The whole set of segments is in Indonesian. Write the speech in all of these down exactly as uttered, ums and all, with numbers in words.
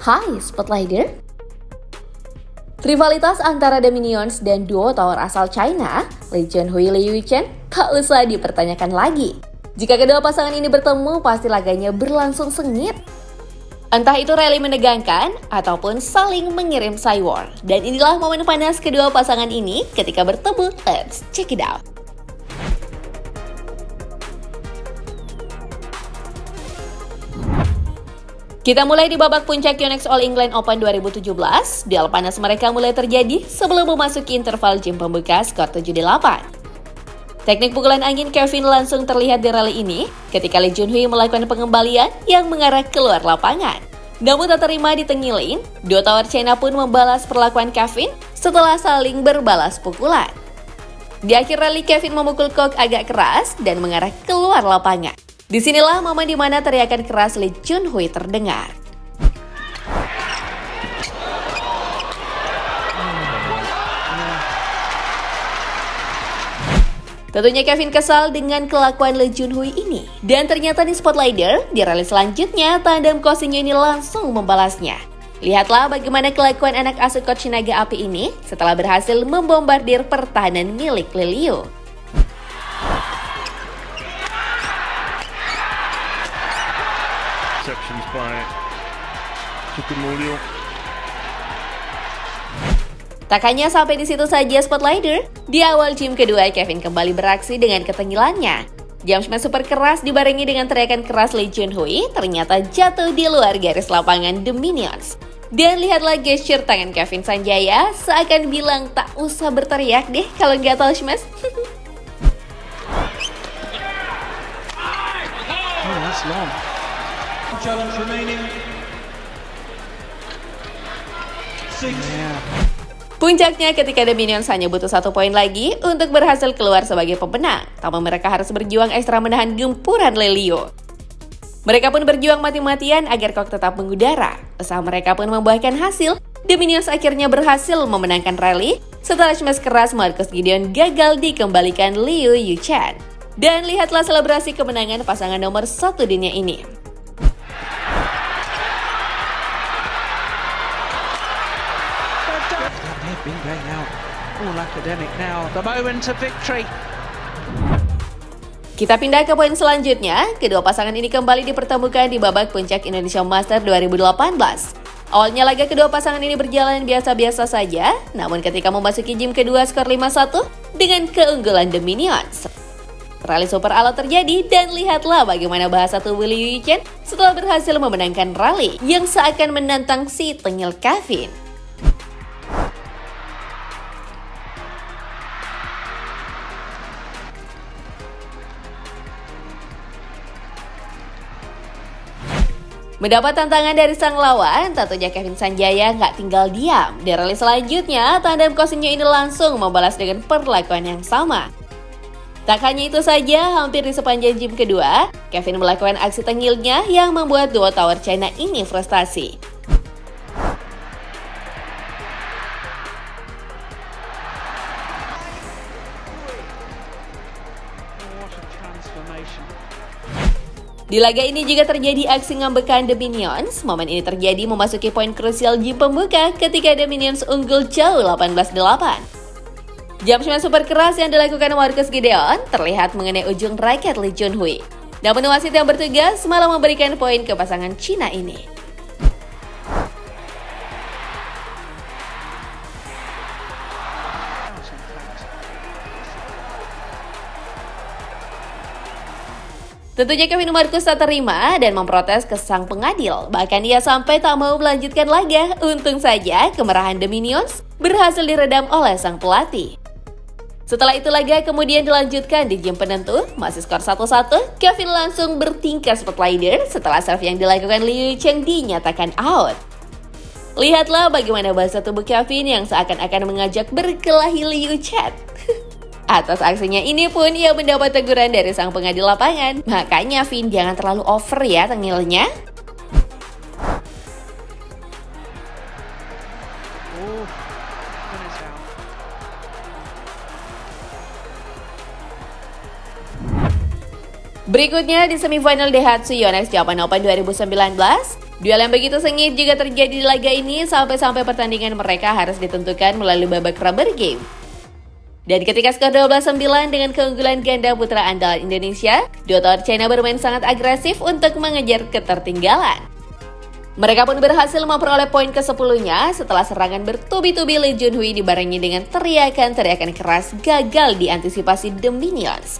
Hai Spotlighter. Rivalitas antara The Minions dan duo tower asal China, Lee Junhui Liu Chen, tak usah dipertanyakan lagi. Jika kedua pasangan ini bertemu, pasti laganya berlangsung sengit. Entah itu rally menegangkan, ataupun saling mengirim Cywar. Dan inilah momen panas kedua pasangan ini ketika bertemu. Let's check it out. Kita mulai di babak puncak Yonex All England Open dua ribu tujuh belas. Duel panas mereka mulai terjadi sebelum memasuki interval game pembuka skor tujuh delapan. Teknik pukulan angin Kevin langsung terlihat di rally ini ketika Lee Junhui melakukan pengembalian yang mengarah keluar lapangan. Namun tak terima di tengah lane, duo tower China pun membalas perlakuan Kevin setelah saling berbalas pukulan. Di akhir rally, Kevin memukul kok agak keras dan mengarah keluar lapangan. Disinilah momen di mana teriakan keras Lee Junhui terdengar. Tentunya Kevin kesal dengan kelakuan Lee Junhui ini. Dan ternyata di Spotlighter, di rally selanjutnya, tandem Kosinyo ini langsung membalasnya. Lihatlah bagaimana kelakuan anak asuh coach Naga Api ini setelah berhasil membombardir pertahanan milik Liliu. Tak hanya sampai di situ saja Spotlighter, di awal game kedua Kevin kembali beraksi dengan ketengilannya. Jump smash super keras dibarengi dengan teriakan keras Lee Junhui ternyata jatuh di luar garis lapangan The Minions. Dan lihatlah gesture tangan Kevin Sanjaya seakan bilang tak usah berteriak deh kalau nggak tahu smash. Oh, that's long. Challenge remaining. Yeah. Puncaknya ketika The Minions hanya butuh satu poin lagi untuk berhasil keluar sebagai pemenang. Namun mereka harus berjuang ekstra menahan gempuran Liliu. Mereka pun berjuang mati-matian agar Kok tetap mengudara. Usaha mereka pun membuahkan hasil. The Minions akhirnya berhasil memenangkan rally setelah smash keras Marcus Gideon gagal dikembalikan Liu Yuchen. Dan lihatlah selebrasi kemenangan pasangan nomor satu dunia ini. Big bang now. All academic now. The moment of victory. Kita pindah ke poin selanjutnya. Kedua pasangan ini kembali dipertemukan di babak puncak Indonesia Masters dua ribu delapan belas. Awalnya laga kedua pasangan ini berjalan biasa-biasa saja, namun ketika memasuki game kedua skor lima satu dengan keunggulan The Minions. Rally super alot terjadi dan lihatlah bagaimana bahasa tubuh Liu Yuchen setelah berhasil memenangkan rally yang seakan menantang si tengil Kevin. Mendapat tantangan dari sang lawan, tentunya Kevin Sanjaya nggak tinggal diam. Di rally selanjutnya, tandem Kosinyo ini langsung membalas dengan perlakuan yang sama. Tak hanya itu saja, hampir di sepanjang game kedua, Kevin melakukan aksi tengilnya yang membuat duo tower China ini frustasi. Di laga ini juga terjadi aksi ngambekan The Minions. Momen ini terjadi memasuki poin krusial game pembuka ketika The Minions unggul jauh delapan belas delapan. Jump smash super keras yang dilakukan Marcus Gideon terlihat mengenai ujung raket Lee Junhui. Namun wasit yang bertugas malah memberikan poin ke pasangan Cina ini. Tentunya Kevin Marcus tak terima dan memprotes ke sang pengadil. Bahkan ia sampai tak mau melanjutkan laga. Untung saja kemarahan The Minions berhasil diredam oleh sang pelatih. Setelah itu laga kemudian dilanjutkan di game penentu. Masih skor satu satu, Kevin langsung bertingkah Spotlighter setelah serve yang dilakukan Liu Yuchen dinyatakan out. Lihatlah bagaimana bahasa tubuh Kevin yang seakan-akan mengajak berkelahi Liu Yuchen. Atas aksinya ini pun ia mendapat teguran dari sang pengadil lapangan. Makanya Vin jangan terlalu over ya tengilnya. Oh, Berikutnya di semifinal Daihatsu Yonex Japan Open dua ribu sembilan belas, Duel yang begitu sengit juga terjadi di laga ini sampai-sampai pertandingan mereka harus ditentukan melalui babak rubber game. Dan ketika skor dua belas sembilan dengan keunggulan ganda putra andalan Indonesia, dua tower China bermain sangat agresif untuk mengejar ketertinggalan. Mereka pun berhasil memperoleh poin ke sepuluh-nya setelah serangan bertubi-tubi Lee Junhui dibarengi dengan teriakan-teriakan keras gagal diantisipasi The Minions.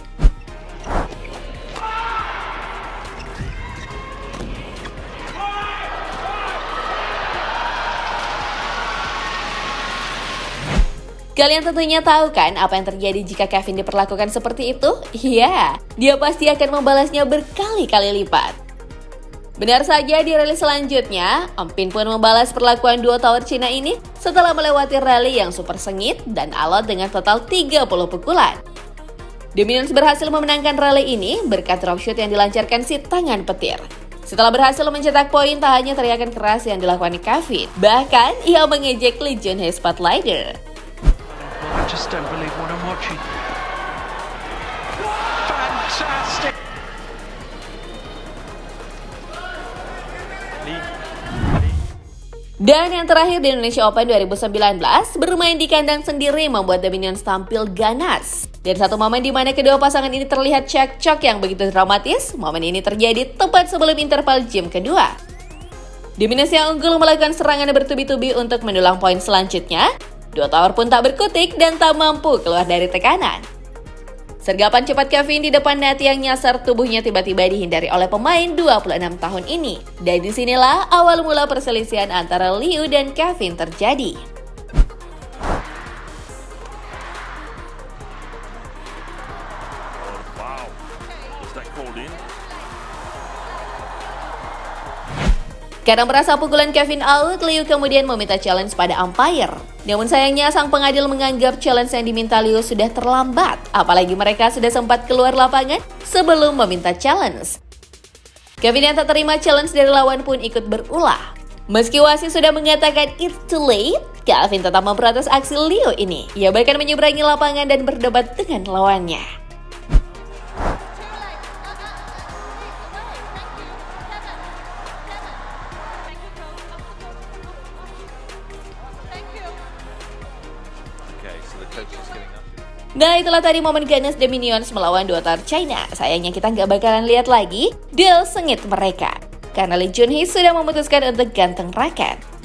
Kalian tentunya tahu kan apa yang terjadi jika Kevin diperlakukan seperti itu? Iya, dia pasti akan membalasnya berkali-kali lipat. Benar saja, di rally selanjutnya, Empin pun membalas perlakuan dua tower Cina ini setelah melewati rally yang super sengit dan alot dengan total tiga puluh pukulan. The Minions berhasil memenangkan rally ini berkat drop shoot yang dilancarkan si tangan petir. Setelah berhasil mencetak poin, tak hanya teriakan keras yang dilakukan Kevin, bahkan ia mengejek Lee Junhui Spotlighter. I just don't believe what I'm watching. Fantastic! Dan yang terakhir di Indonesia Open dua ribu sembilan belas, bermain di kandang sendiri membuat The Minions tampil ganas. Dari satu momen di mana kedua pasangan ini terlihat cekcok yang begitu dramatis, momen ini terjadi tepat sebelum interval game kedua. The Minions yang unggul melakukan serangan bertubi-tubi untuk mendulang poin selanjutnya. Dua tower pun tak berkutik dan tak mampu keluar dari tekanan. Sergapan cepat Kevin di depan net yang nyasar tubuhnya tiba-tiba dihindari oleh pemain dua puluh enam tahun ini. Dan disinilah awal mula perselisihan antara Liu dan Kevin terjadi. Wow, was that called in? Karena merasa pukulan Kevin out, Liu kemudian meminta challenge pada umpire. Namun sayangnya sang pengadil menganggap challenge yang diminta Liu sudah terlambat, apalagi mereka sudah sempat keluar lapangan sebelum meminta challenge. Kevin yang tak terima challenge dari lawan pun ikut berulah. Meski wasit sudah mengatakan it's too late, Kevin tetap memprotes aksi Liu ini. Ia bahkan menyeberangi lapangan dan berdebat dengan lawannya. Nah, itulah tadi momen ganas The Minions melawan dua tower China. Sayangnya kita nggak bakalan lihat lagi duel sengit mereka, karena Lee Junhui sudah memutuskan untuk ganteng raket.